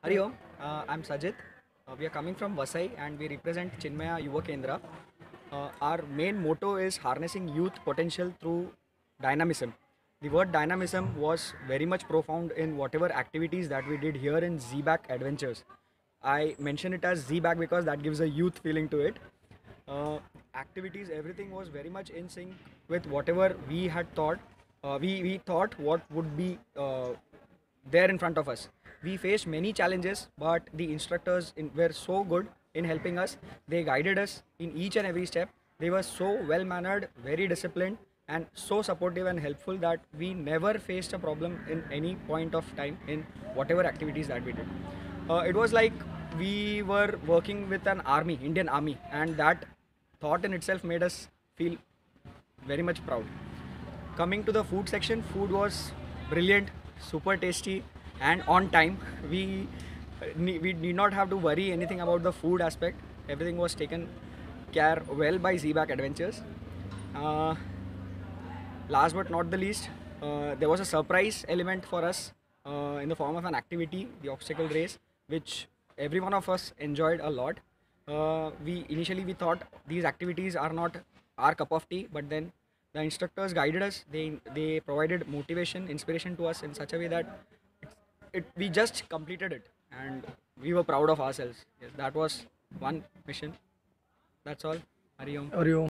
Hari Om, I'm Sajid. We are coming from Vasai and we represent Chinmaya Yuva Kendra. Our main motto is harnessing youth potential through dynamism. The word dynamism was very much profound in whatever activities that we did here in Z-Bac Adventures. I mention it as Z-Bac because that gives a youth feeling to it. Activities, everything was very much in sync with whatever we had thought. We thought what would be there in front of us. We faced many challenges, but the instructors were so good in helping us. They guided us in each and every step. They were so well mannered, very disciplined, and so supportive and helpful that we never faced a problem in any point of time in whatever activities that we did. It was like we were working with an army, Indian army, and that thought in itself made us feel very much proud. Coming to the food section, food was brilliant, super tasty, and on time. We did not have to worry anything about the food aspect. Everything was taken care well by Z-Bac Adventures. Uh, Last but not the least, there was a surprise element for us in the form of an activity, the obstacle race, which every one of us enjoyed a lot. We thought these activities are not our cup of tea, but then the instructors guided us. They provided motivation, inspiration to us in such a way that we just completed it, and we were proud of ourselves. Yes, that was one mission. That's all. Hari Om. Hariom.